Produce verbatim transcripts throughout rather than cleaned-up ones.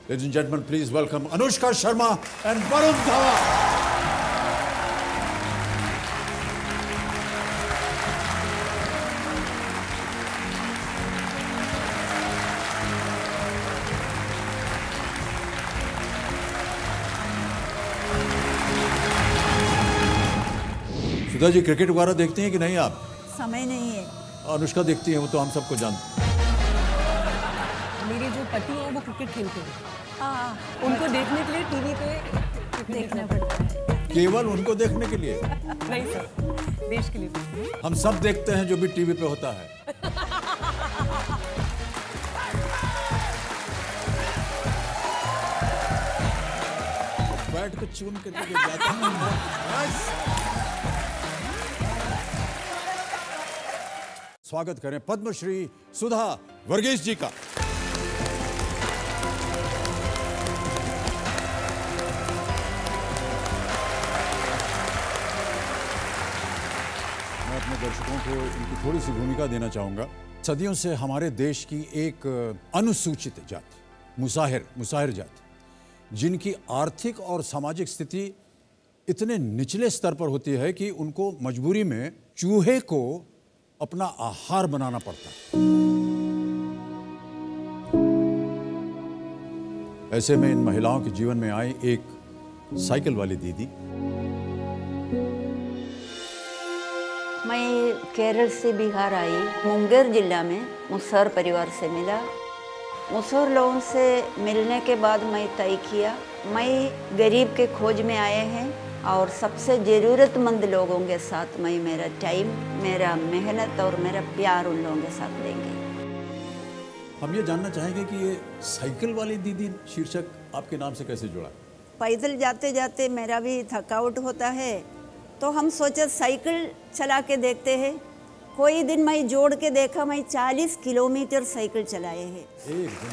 Ladies and gentlemen, please welcome Anushka Sharma and Varun Dhawan. Sudha ji, cricket वगैरह देखती हैं कि नहीं आप? समय नहीं है। अनुष्का देखती हैं, वो तो हम सबको जानते हैं। मेरे जो पति हैं वो क्रिकेट खेलते हैं। हाँ, उनको देखने के लिए टीवी पे देखना पड़ता है। केवल उनको देखने के लिए? नहीं सर, देश के लिए। हम सब देखते हैं जो भी टीवी पे होता है। बैठ के चून के जाता हूँ। स्वागत करें पद्मश्री सुधा वर्गीस जी का। मैं अपने दर्शकों को इनकी थोड़ी सी भूमिका देना चाहूंगा। सदियों से हमारे देश की एक अनुसूचित जाति, मुसाहिर मुसाहिर जाति, जिनकी आर्थिक और सामाजिक स्थिति इतने निचले स्तर पर होती है कि उनको मजबूरी में चूहे को अपना आहार बनाना पड़ता है। ऐसे में इन महिलाओं के जीवन में आई एक साइकिल वाली दीदी। मैं केरल से बिहार आई, मुंगेर जिला में मुसहर परिवार से मिला। मुसहर लोगों से मिलने के बाद मैं तय किया मैं गरीब के खोज में आए हैं और सबसे ज़रूरतमंद लोगों के साथ मैं मेरा टाइम, मेरा मेहनत और मेरा प्यार उन लोगों के साथ देंगे। हम ये जानना चाहेंगे कि ये साइकिल वाली दीदी शीर्षक आपके नाम से कैसे जुड़ा? पैदल जाते जाते मेरा भी थकावट होता है, तो हम सोचे साइकिल चला के देखते हैं। कोई दिन मैं जोड़ के देखा, मैं चालीस किलोमीटर साइकिल चलाए हैं एक दिन।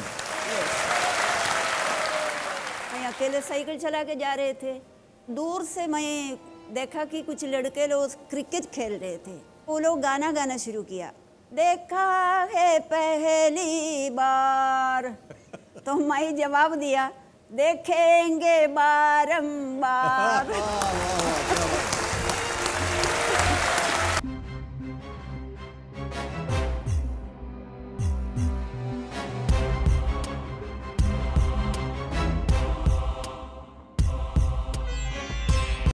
मैं अकेले साइकिल चला के जा रहे थे। दूर से मैं देखा कि कुछ लड़के लोग क्रिकेट खेल रहे थे। वो लोग गाना गाना शुरू किया, देखा है पहली बार। तो मैं जवाब दिया, देखेंगे बारंबार।